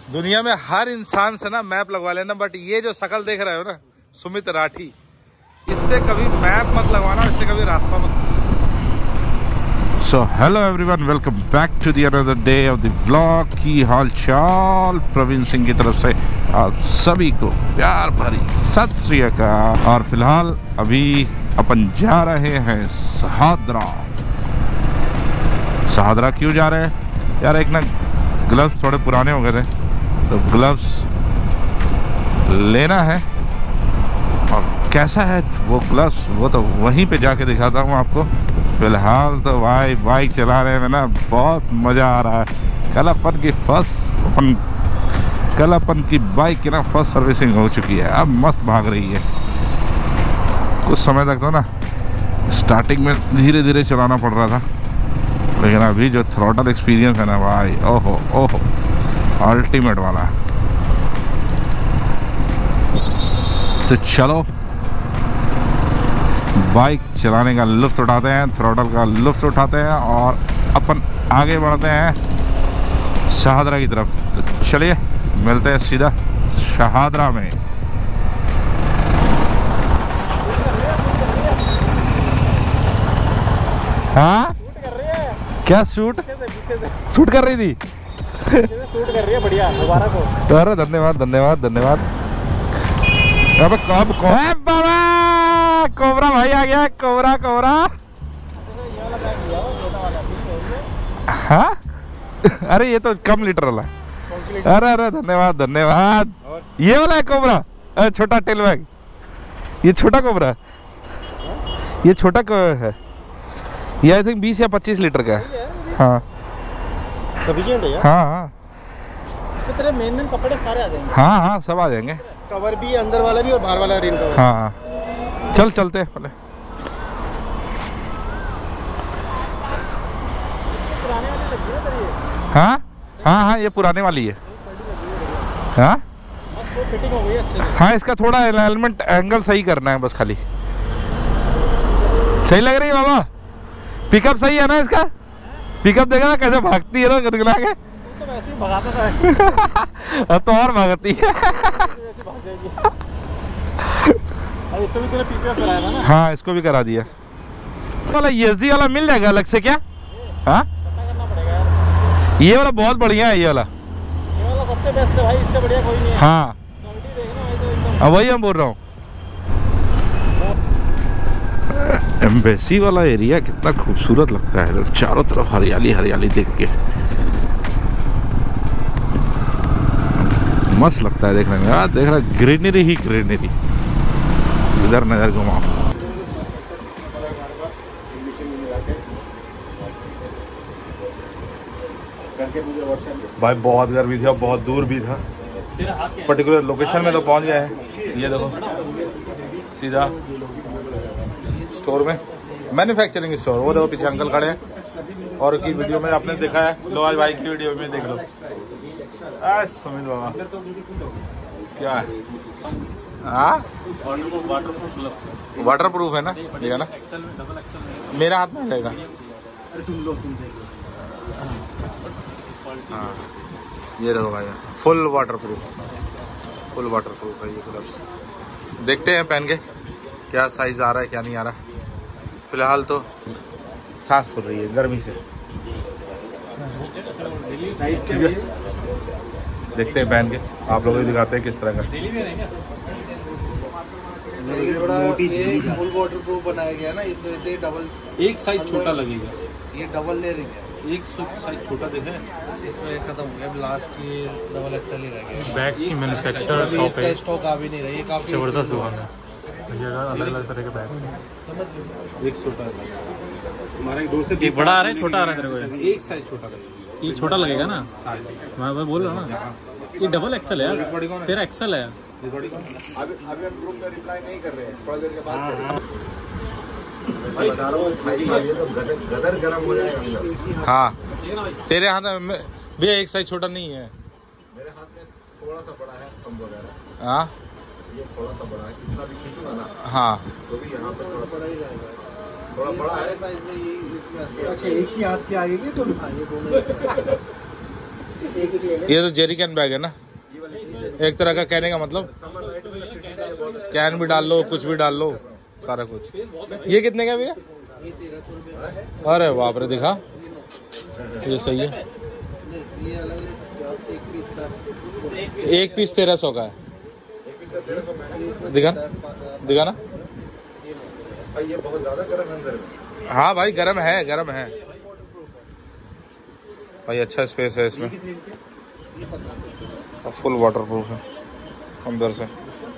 दुनिया में हर इंसान से ना मैप लगवा लेना, बट ये जो शक्ल देख रहे हो ना सुमित राठी, इससे कभी मैप मत लगवाना, इससे कभी रास्ता मत। So hello everyone, welcome back to the another day of the vlog. की हाल चाल? प्रवीण सिंह की तरफ से आप सभी को प्यार भरी सत श्री अकाल। और फिलहाल अभी अपन जा रहे हैं शहादरा। शहादरा क्यों जा रहे हैं यार? एक ना ग्लव्स थोड़े पुराने हो गए थे, तो ग्लव्स लेना है। और कैसा है वो ग्लव्स, वो तो वहीं पे जाके दिखाता हूँ आपको। फिलहाल तो भाई बाइक चलाने में ना बहुत मज़ा आ रहा है। कल अपन की बाइक की ना फर्स्ट सर्विसिंग हो चुकी है, अब मस्त भाग रही है। कुछ समय तक तो ना स्टार्टिंग में धीरे धीरे चलाना पड़ रहा था, लेकिन अभी जो थ्रॉटल एक्सपीरियंस है ना भाई, ओहो ओहो अल्टीमेट वाला है। तो चलो बाइक चलाने का लुत्फ उठाते हैं, थ्रॉटल का लुत्फ उठाते हैं और अपन आगे बढ़ते हैं शहादरा की तरफ। तो चलिए मिलते हैं सीधा शहादरा में। हाँ क्या शूट कर रही थी? शूट कर रही है, बढ़िया। दोबारा को अरे धन्यवाद धन्यवाद धन्यवाद। अब कब बाबा कोबरा भाई आ गया, कोबरा कोबरा। हाँ अरे ये तो कम लीटर वाला है। अरे अरे धन्यवाद धन्यवाद। ये वाला है कोबरा, छोटा टेल बैग। ये छोटा कोबरा, ये छोटा है। ये आई थिंक 20 या 25 लीटर का है। हाँ हाँ हाँ, तेरे मेन कपड़े सारे आ जाएंगे। हाँ हाँ सब आ जाएंगे, कवर भी अंदर वाला भी और बाहर वाला रेन कवर। हाँ चलते हैं पहले। पुराने वाले लग गए तेरे ये। हाँ हाँ हाँ ये पुराने वाली है। हाँ बस वो फिटिंग हो गई अच्छे से। हाँ इसका थोड़ा एलिमेंट एंगल सही करना है बस, खाली। सही लग रही है बाबा? पिकअप सही है ना इसका? पिकअप देखा ना कैसे भागती है ना गदगदा के। तो वैसे ही भगाता था। अब तो और भागती है। वैसे भाग जाएगी। अरे इसको भी तूने पीपीएफ कराया था ना? हाँ इसको भी करा दिया। वाला ESD वाला मिल जाएगा अलग से क्या? हाँ पता करना पड़ेगा यार। ये वाला बहुत बढ़िया है, ये वाला सबसे बेस्ट है भाई, इससे बढ़िया कोई नहीं है। हाँ क्वालिटी देखना भाई तो एकदम। अब वही हम बोल रहा हूँ। एम्बेसी वाला एरिया कितना खूबसूरत लगता है, चारों तरफ हरियाली हरियाली देख के मस्त लगता है देखने में यार। देख रहा ग्रीनरी ही ग्रीनरी, इधर नजर घुमाओ। भाई बहुत गर्मी थी और बहुत दूर भी था, पर्टिकुलर लोकेशन में तो पहुंच गए हैं। ये देखो सीधा स्टोर में, मैन्युफैक्चरिंग स्टोर। वो देखो पीछे अंकल खड़े हैं, और की वीडियो में आपने देखा है, लो आज भाई की वीडियो में देख लो। सुमित बाबा क्या है? हाँ वाटर प्रूफ है ना, देखा ना? मेरा हाथ में आ जाएगा। हाँ ये देखो भाई, फुल वाटर प्रूफ है ये ग्लव्स। देखते हैं पहन के क्या साइज आ रहा है क्या नहीं आ रहा। फिलहाल तो सांस फूल रही है गर्मी से। ठीक है देखते हैं पहन के, आप लोगों को दिखाते हैं किस तरह का। फुल वाटर प्रूफ बनाया गया ना, इस वजह से डबल एक साइज छोटा लगेगा, ये डबल लेयरिंग है। एक साइज छोटा देखे इसमें खत्म हो गया, लास्ट ये डबल एक्सेल ही रह गया। बैग्स की मैन्युफैक्चर शॉप है, इसका स्टॉक आ भी नहीं रही है, काफी जबरदस्त दुकान है। अलग अलग तरह के बैग, एक छोटा हमारा एक दोस्त एक बड़ा आ रहा है, छोटा आ रहा है तेरे को? एक साइज छोटा लगेगा। ये छोटा लगेगा ना, मैं बोल रहा हूँ ना, ये डबल एक्सेल है यार, तेरा एक्सेल है। अभी हम ग्रुप में रिप्लाई नहीं कर रहे हैं, थोड़ा देर के बाद बता रहा हूँ, तो गदर गर्म हो जाएगा अंदर। हाँ तेरे हाथ में भैया एक साइज छोटा नहीं है, मेरे हाथ में थोड़ा सा बड़ा है, कम वगैरह। हाँ ये थोड़ा सा बड़ा है, कितना भी खींचूंगा ना हाँ तो भी यहाँ पे थोड़ा बड़ा ही जाएगा, थोड़ा बड़ा है साइज में। ये इसमें अच्छा एक ही हाथ के आगे की तो ये दोनों ये तो जेरी कैन बैग है ना, एक तरह का कहने का मतलब कैन भी डाल लो, कुछ भी डाल लो, सारा कुछ। ये कितने का भैया? अरे बाप रे, दिखा, ये सही है। एक पीस 1300 का है। दिखा ना भाई, ये बहुत ज्यादा गर्म है अंदर में। हाँ भाई, गर्म है, गर्म है भाई। अच्छा स्पेस है इसमें, और फुल वाटरप्रूफ है अंदर से।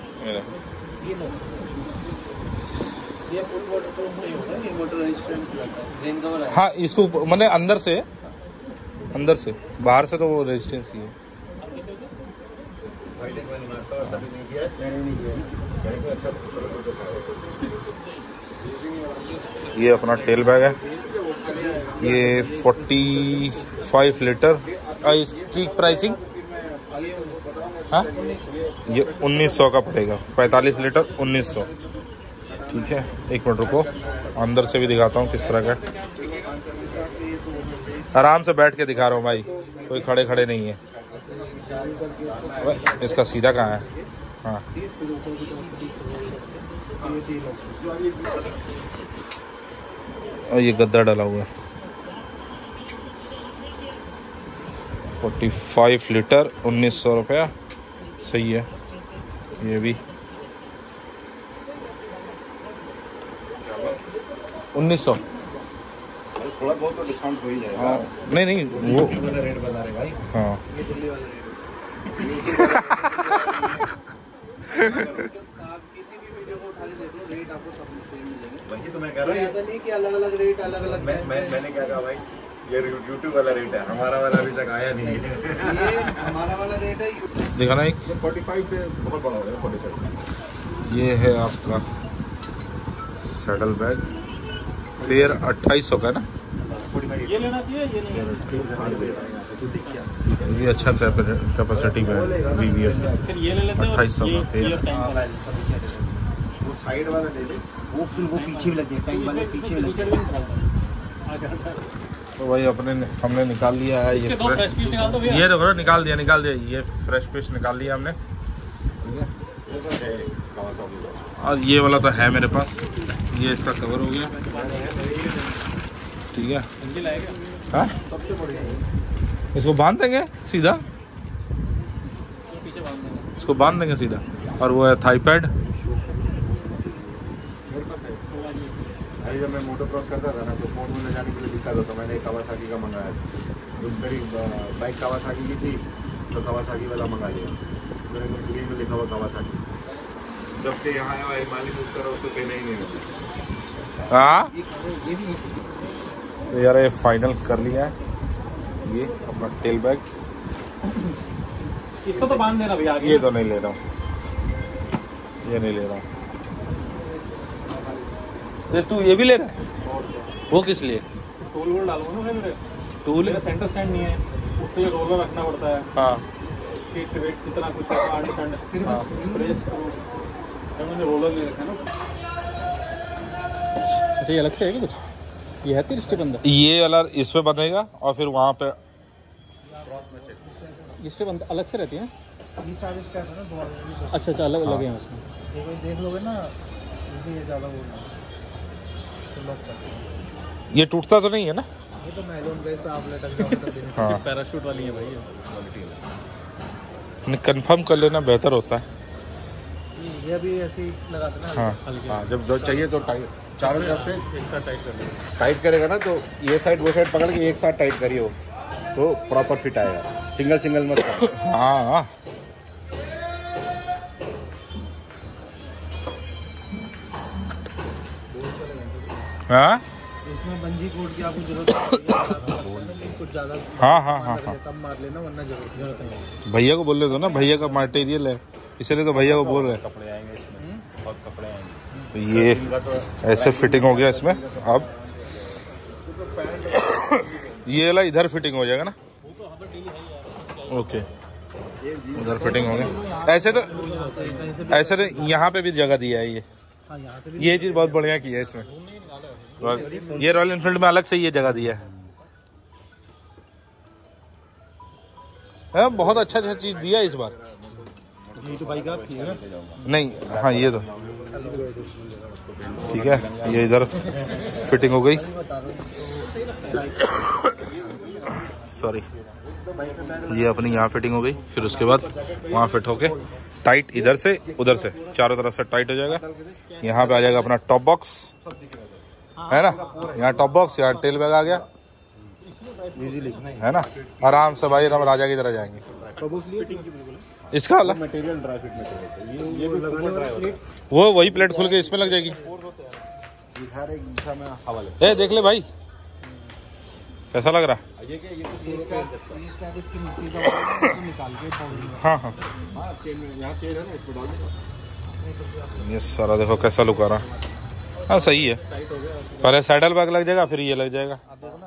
ये फुल वाटरप्रूफ नहीं होता, ये वाटर रेजिस्टेंट रेन कवर है। हाँ, इसको मतलब अंदर से, बाहर से तो वो रेजिस्टेंस ही है। ये अपना टेल बैग है, ये 45 लीटर। इसकी प्राइसिंग हाँ, ये 1900 का पड़ेगा। 45 लीटर 1900। ठीक है, एक मिनट रुको, अंदर से भी दिखाता हूँ किस तरह का। आराम से बैठ के दिखा रहा हूँ भाई, कोई खड़े खड़े नहीं है। इसका सीधा कहाँ है? हाँ, और ये गद्दा डाला हुआ है। 45 लीटर 1900 रुपया, सही है। ये भी 1900। थोड़ा बहुत तो डिस्काउंट हो ही जाएगा। हाँ, नहीं वो रेट बता रहे भाई। हाँ आप किसी भी वीडियो को उठा के देख लो, रेट आपको सब सेम मिलेंगे। वही तो मैं कह रहा हूँ, ऐसा नहीं कि अलग अलग रेट अलग अलग। मैंने क्या कहा भाई, ये यूट्यूब वाला रेट है, हमारा वाला अभी तक आया नहीं है। ये हमारा वाला रेट है। देखा ना, एक 45 से बहुत बड़ा हो गया 45। ये है आपका सैडल बैग, पेयर 2800 का है ना। ये लेना चाहिए, ये नहीं। ये अच्छा कैपेसिटी में BBS फिर ये ले लेते हैं। 2800 का पेयर। वो साइड वाला ले ले, वो फिर वो पीछे भी लग जाए, टैंक वाले पीछे भी लग जाए। तो भाई हमने निकाल लिया है ये दो फ्रेश पीस निकाल दो भैया। ये देखो, निकाल दिया। ये फ्रेश पीस निकाल लिया हमने, ठीक है। और ये वाला तो है मेरे पास, ये इसका कवर हो गया, ठीक है। हाँ, इसको बांध देंगे सीधा, पीछे बांध देंगे, इसको बांध देंगे सीधा। और वो है थाई पैड। अरे जब मैं मोटो क्रॉस करता था ना, तो फोन में ले जाने के लिए दिक्कत होता। मैंने एक कावासाकी का मंगाया था, तो मेरी बाइक कावासाकी की थी, तो कावासाकी वाला मंगा लिया। मेरे को स्क्रीन में लिखा हुआ कावासाकी। जब से यहाँ आया मालिक यूज करो, उसको कहना ही नहीं होता। हाँ, तो यार ये फाइनल कर लिया है, ये अपना टेल बैग। इसको तो बांध देना भैया आगे। ये तो नहीं ले रहा हूँ, ये नहीं ले रहा हूँ। तू ये भी ले रहा है? वो किस लिए? टूल वूल डालूंगा ना मेरे। टूल मेरा सेंटर स्टैंड नहीं है, उसके लिए रोलर रखना पड़ता है। हाँ, फीट वेट जितना कुछ है, आर्ट स्टैंड प्रेस मैंने रोलर ले रखा है ना। अच्छा, ये अलग से है क्या कुछ? ये है 30 स्टेप अंदर। ये वाला इस पे बंधेगा और फिर वहाँ पे ये स्टेप अलग से रहती है। ये 40 स्टेप है ना, 2 अच्छा अच्छा, अलग अलग है उसमें। ये कोई देख लोगे ना, इसे ये ज़्यादा बोल रहा है तो लॉक कर देना। ये टूटता तो नहीं है ना? ये तो मैलोन बेस पे आप लटक जाओगे तब देने। हाँ, पैराशूट वाली है भाई ये। कंफर्म कर लेना बेहतर होता है। ये अभी ऐसे ही लगा देना। हाँ, हाँ, जब जो चाहिए तो टाइट, चारों तरफ से एक साथ टाइट कर लो। टाइट करेगा ना, तो ये साइड वो साइड पकड़ के एक साथ टाइट करिए, हो तो प्रॉपर फिट आएगा। सिंगल सिंगल मत करो। हाँ, हाँ, इसमें बंजी कोड की आपको जरूरत नहीं है, कुछ ज़्यादा हाँ, हाँ, हाँ, तब मार लेना, वरना जरूरत नहीं। भैया को बोल रहे दो ना, भैया का मटेरियल है, इसलिए तो भैया को बोल रहे हैं। कपड़े आएंगे इसमें, बहुत कपड़े आएंगे। तो ये ऐसे फिटिंग हो गया इसमें। अब ये वाला इधर फिटिंग हो जाएगा ना। ओके, उधर फिटिंग हो गया। ऐसे तो यहाँ पे भी जगह दिया है। हाँ, यहाँ से भी ये चीज बहुत बढ़िया की है इसमें। ये रॉयल एनफील्ड में अलग से ये जगह दिया है। है, बहुत अच्छा अच्छा चीज दिया इस बार। ये तो भाई का आप किए ना? नहीं, हाँ ये तो ठीक है। ये इधर फिटिंग हो गई, सॉरी, ये अपनी यहाँ फिटिंग हो गई। फिर उसके बाद वहाँ फिट होके टाइट, इधर से उधर से चारों तरफ से टाइट हो जाएगा। यहाँ पे आ जाएगा अपना टॉप बॉक्स, है ना, यहाँ टॉप बॉक्स, यहाँ टेल बैग आ गया, है ना। आराम से भाई हम राजा की तरह जाएंगे। इसका वाला मटेरियल ड्राई फिट मटेरियल, ये भी लगाने वाला प्लेट, वो वही प्लेट खुल के इसमें लग जाएगी। हर एक दिशा में हवा ले। ए देख ले भाई कैसा लग रहा है। ये क्या, ये तो निकाल के हाँ हाँ, चेन में, यहाँ चेन है ना, इसमें डाल देगा। ये सारा देखो कैसा लुक आ रहा है। हाँ सही है, पहले सैडल बैग लग जाएगा, फिर ये लग जाएगा,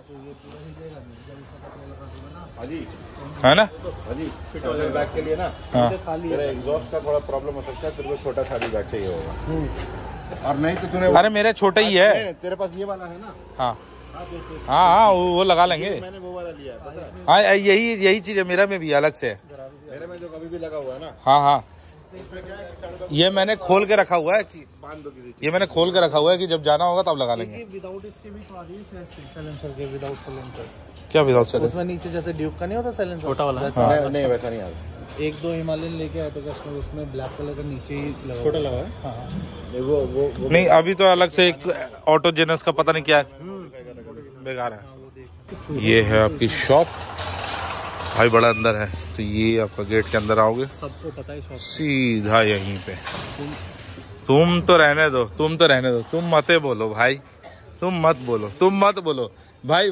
है ना। सैडल बैग के लिए ना, हाँ तेरा एग्जॉस्ट का थोड़ा प्रॉब्लम हो सकता है, तेरे को छोटा सैडल बैग चाहिए होगा। और नहीं तो तूने, अरे मेरे छोटा ही है, तेरे पास ये वाला है ना। हाँ हाँ हाँ, वो लगा लेंगे। मैंने वो वाला लिया है, पता है? हाँ यही चीज है, मेरा में भी अलग से है। मेरे में जो कभी भी लगा हुआ है ना, हाँ हाँ, ये मैंने खोल के रखा हुआ है कि बांध दो किसी चीज। ये मैंने खोल के रखा हुआ है कि जब जाना होगा तब लगा लेंगे। विदाउट इसके भी तो आ रही है साइलेंसर के, विदाउट साइलेंसर। क्या विदाउट सर? उसमें नीचे जैसे ड्यूक का नहीं होता साइलेंसर, छोटा वाला। नहीं वैसा नहीं आ रहा। एक दो हिमालयन लेके आए थे कस्टमर, उसमें ब्लैक कलर का नीचे ही लगा, छोटा लगा है। हाँ नहीं, वो नहीं, अभी तो अलग से एक ऑटोजेनस का पता नहीं क्या है, बेकार है। ये है आपकी शॉप भाई, बड़ा अंदर है। तो ये आपका गेट के अंदर आओगे, सबको पता है शॉप सीधा यहीं पे। तुम तो रहने दो, तुम मत बोलो भाई, तुम मत बोलो भाई।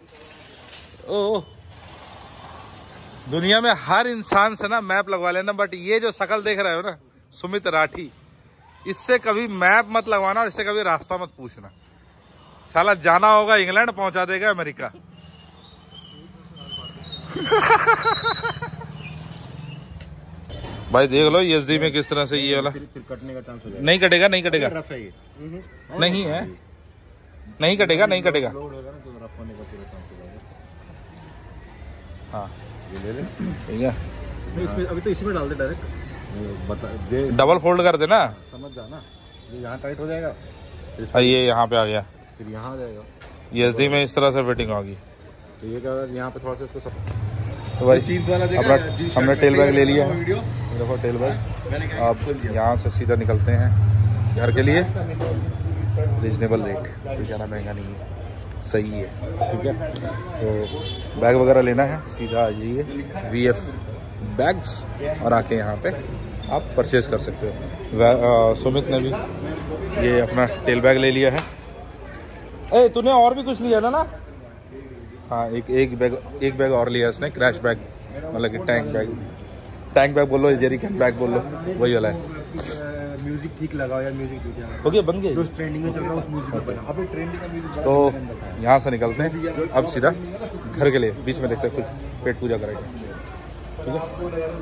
ओ दुनिया में हर इंसान से ना मैप लगवा लेना, बट ये जो शकल देख रहे हो ना, सुमित राठी, इससे कभी मैप मत लगवाना और इससे कभी रास्ता मत पूछना। साला जाना होगा इंग्लैंड, पहुंचा देगा अमेरिका। भाई देख लो एसडी में किस तरह से ये वाला फिर कटने का चांस हो जाएगा। नहीं कटेगा, रफ है ये। नहीं है, नहीं कटेगा। लोड होगा ना तो रफ होने का पूरा चांस हो जाएगा। हाँ ये ले ले, ठीक है, इसमें अभी तो इसी में डाल दे डायरेक्ट। बता दे, डबल फोल्ड कर देना। समझ जा ना, ये यहाँ टाइट हो जाएगा, ये यहाँ पे आ गया, फिर यहाँ आ जाएगा। एसडी में इस तरह से फिटिंग होगी। तो ये क्या, यहाँ पे थोड़ा सा इसको तो भाई जीन्स वाला अपना हमने टेल बैग ले लिया है, देखो टेल बैग। अब यहाँ से सीधा निकलते हैं घर के लिए। रीजनेबल रेट, कोई ज़्यादा महंगा नहीं है, सही है, ठीक है। तो बैग वगैरह लेना है, सीधा आ जाइए VF बैग्स और आके यहाँ पे आप परचेज कर सकते हो। सुमित ने भी ये अपना टेल बैग ले लिया है। ए तूने और भी कुछ लिया ना? हाँ, एक बैग और लिया इसने, क्रैश बैग, मतलब कि टैंक बैग बोल लो, जेरिकन बैग बोल लो, वही वाला है। म्यूजिक ठीक लगाओ यार, म्यूजिक ठीक है, हो गया, बन गया। जो ट्रेंडिंग में चल रहा है उस म्यूजिक से बना। अभी ट्रेंडिंग का म्यूजिक तो यहाँ से निकलते हैं अब सीधा घर के लिए। बीच में देखते हैं कुछ पेट पूजा करेंगे, ठीक है।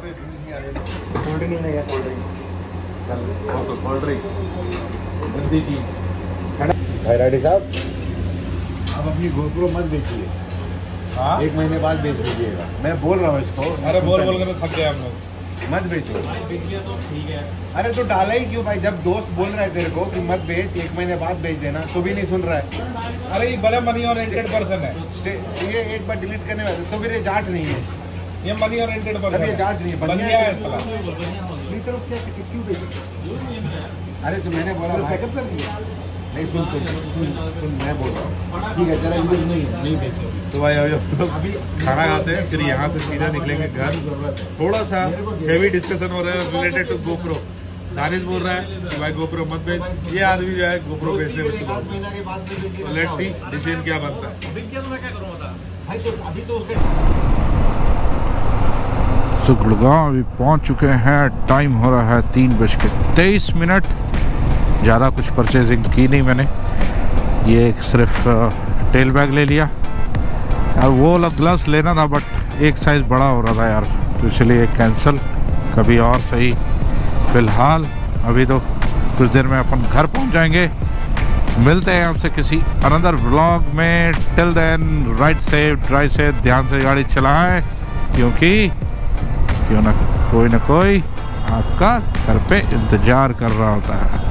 भाई राठी साहब, आप अपनी गोप्रो मत बेचिए, हाँ? 1 महीने बाद बेच दीजिएगा। मैं बोल रहा हूँ इसको। अरे बोल कर तो थक गए हम लोग। मत बेचो। अरे तो डाला ही क्यों भाई, जब दोस्त बोल रहा है तेरे को कि मत बेच, 1 महीने बाद बेच देना, तो भी नहीं सुन रहा है। अरे ये बड़ा मनी ओरिएंटेड पर्सन है, ये एक बार डिलीट करने वाले, तो फिर ये जाट नहीं है, ये मनी ओरिएंटेड तब पर्सन ये है, जाट नहीं है, बन बढ़िया गया है। है साला। क्यों बेच? अरे तो मैंने बोला बैकअप कर दिया। नहीं सुन, मैं बोल रहा हूँ, ठीक है तेरा यूज नहीं बेचो। तो भाई अभी हम लोग खाना खाते हैं, फिर यहाँ से सीधा निकलेंगे घर। थोड़ा सा हेवी डिस्कशन हो रहा है रिलेटेड टू गोप्रो। दानिश बोल रहा है कि भाई गोप्रो मत बेच, ये आदमी जो है गोप्रो बेचने में। तो लेट्स सी डिसीजन क्या बनता है। तो गुड़गांव अभी पहुँच चुके हैं, टाइम हो रहा है 3:23। ज़्यादा कुछ परचेजिंग की नहीं मैंने, ये सिर्फ टेल बैग ले लिया और वो वाला ग्लव्स लेना था, बट एक साइज़ बड़ा हो रहा था यार, तो इसलिए कैंसिल, कभी और सही। फ़िलहाल अभी तो कुछ देर में अपन घर पहुंच जाएंगे। मिलते हैं आपसे किसी अनदर व्लॉग में। Till then ride safe, drive safe, ध्यान से गाड़ी चलाएं, क्योंकि क्यों ना कोई आपका घर पे इंतजार कर रहा होता है।